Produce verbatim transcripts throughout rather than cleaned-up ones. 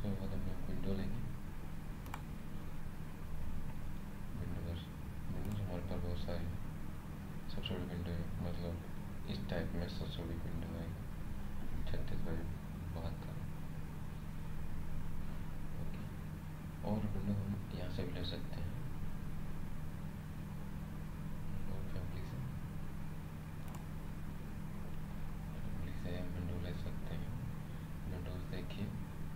उसके बाद हम लोग विंडो लेंगे। विंडोज विंडोज हमारे पास बहुत सारे हैं। सबसे बड़ी विंडो मतलब इस टाइप में सबसे बड़ी विंडो है छत्तीस बाई बहत्तर। ओके, और विंडो हम यहाँ से भी ले सकते हैं और फैमिली से फैमिली से हम विंडो ले सकते हैं। विंडोज देखिए,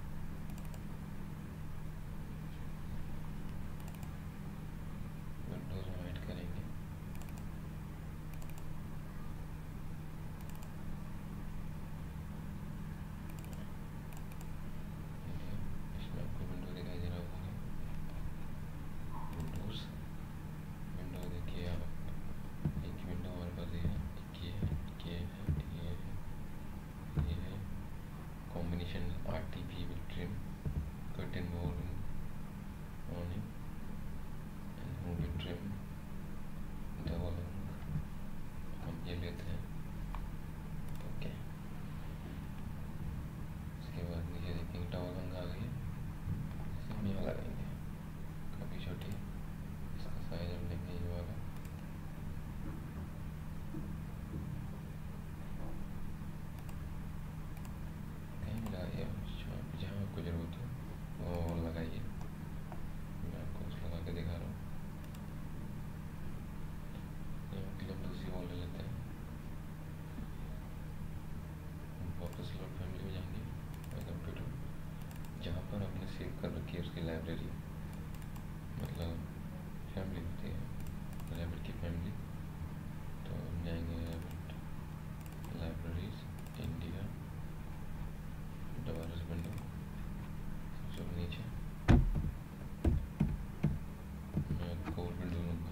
विंडोज में ऐड करेंगे। इसमें आपको विंडो दिखाई दे रहा होगा। विंडोज विंडो देखिए आप, एक विंडो हमारे पास ये है, एक ये है, एक ये है, ये है, ये है। Combination R T P will trim curtain wall awning and movie trim double हम ये लेते हैं। ओके, उसके बाद नीचे देखेंगे डबल रंग आ गई है, इसे हम यहाँ लगाएंगे। काफ़ी छोटी, इसका साइज हम लेंगे ये वाला। कहीं भी लगाइए, जहाँ आपको ज़रूरत हो वो लगाइए। मैं आपको कुछ लगा के दिखा रहा हूँ। यहाँ के लिए हम दूसरी वॉल ले लेते हैं। वापस लोड फैमिली में जाएंगे और कंप्यूटर, जहाँ पर हमने सेव कर रखी है उसकी लाइब्रेरी, मतलब फैमिली होती है रैबिट की फैमिली। तो हम जाएंगे rabbit libraries India double window, सबसे नीचे मैं कोर विंडो लूँगा।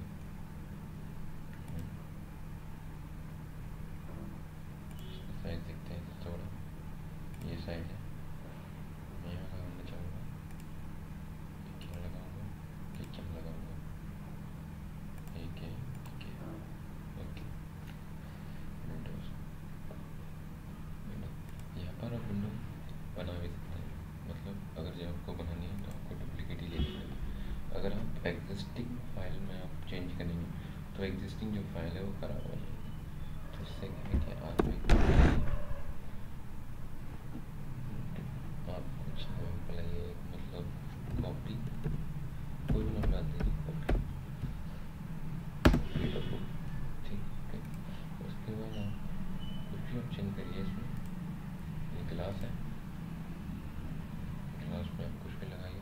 साइज देखते हैं थोड़ा, ये साइड है, मैं यहाँ लगाना चाहूँगा। एक यहाँ लगाऊँगा, एक यहाँ लगाऊँगा, एक है, एक है। ओके, विंडोज विंडो, यहाँ पर आप विंडो बना भी सकते हैं। मतलब अगर जब आपको बनानी है तो आपको डुप्लीकेट ही लेनी है। अगर आप एग्जिस्टिंग फाइल में आप चेंज करेंगे तो एग्जिस्टिंग जो फाइल है वो खराब हो जाएगी। तो इससे क्या है कि आप आप कुछ बनाइए, मतलब कॉपी कोई भी नाम डाल दीजिए, कॉपी ठीक है। उसके बाद आप कुछ भी आप चेंज करिए। इसमें ये ग्लास है, ग्लास में आप कुछ भी लगाइए,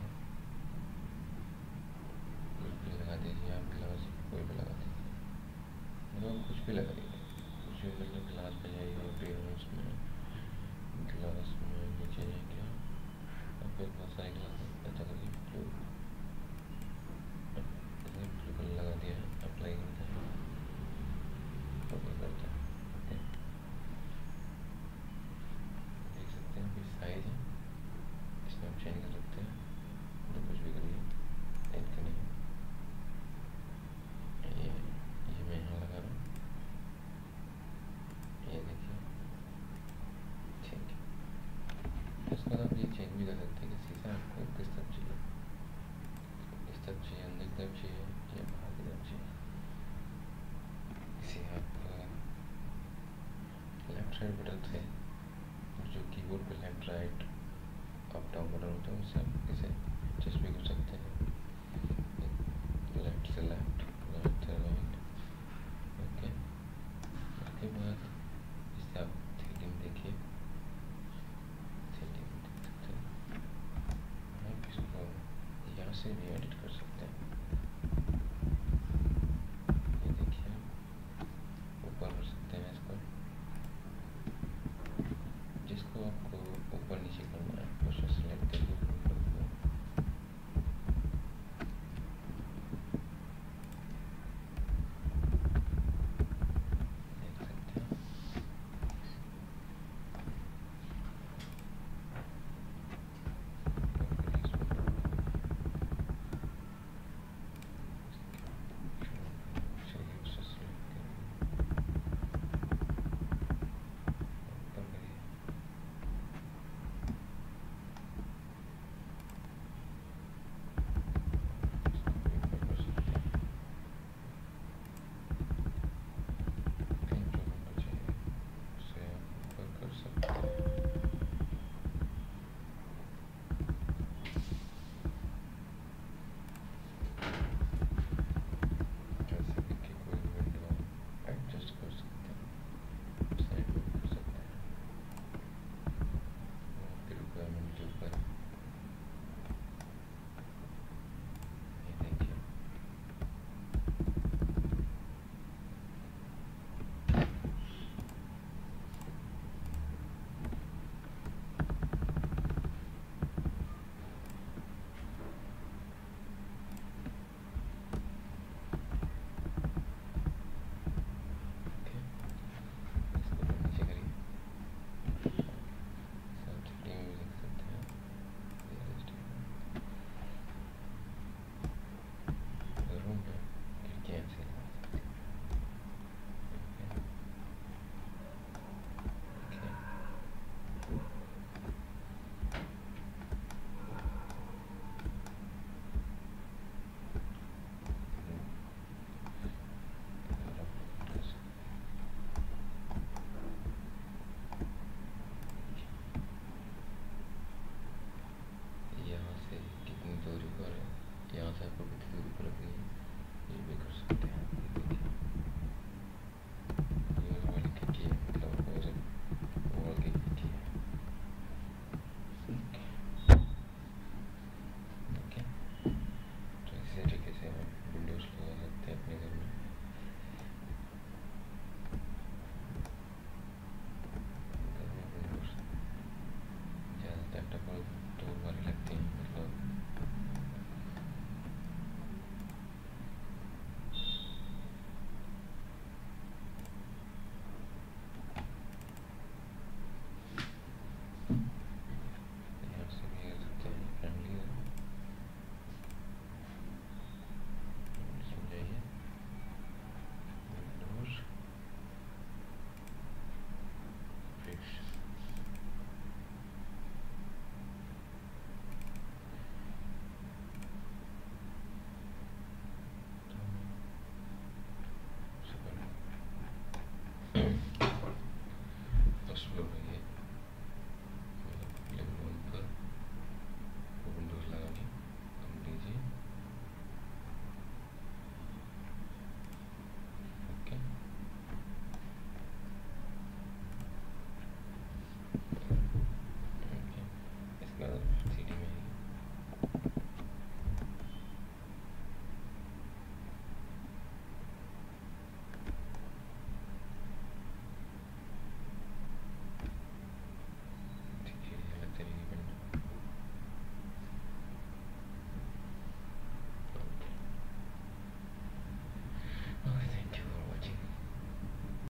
कुछ भी लगा दीजिए। आप ग्लास कोई भी लगा दीजिए, मतलब कुछ भी लगाइए, कुछ भी मतलब ग्लास पे जाइए, फिर उसमें ग्लास में नीचे जाएंगे और फिर बहुत सारे ग्लास अच्छा लगे ब्लू, ब्लू कलर लगा दिया है, अप्लाई करते हैं, ओके करते हैं। ओके, देख सकते हैं कोई साइज है, इसमें आप चेंज कर सकते हैं, तो कुछ भी करिए, इनका नहीं ये ये मैं यहाँ लगा रहा हूँ, ये देखिए ठीक है। उसके बाद आप ये चेंज भी कर सकते हैं कि शीशा आपको किस तरफ चाहिए, इस तरफ चाहिए, अंदर की तरफ चाहिए या बाहर की तरफ चाहिए। इसे आप लेफ्ट साइड बटन से, जो कीबोर्ड पे left right up down button होता है, उससे आप इसे एडजस्ट भी कर सकते हैं, लेफ्ट से लेफ्ट, राइट से राइट। ओके, उसके बाद इससे आप थ्रेडिंग देखिए, थ्रेडिंग देख सकते हैं। आप इसको यहाँ से भी एडिट कर सकते हैं। ये देखिए, ऊपर कर सकते हैं इसको, जिसको आपको ऊपर नीचे करना है उसे सेलेक्ट करिए। यहाँ से आपको कितनी दूरी पर लग रही है ये भी कर सकते हैं।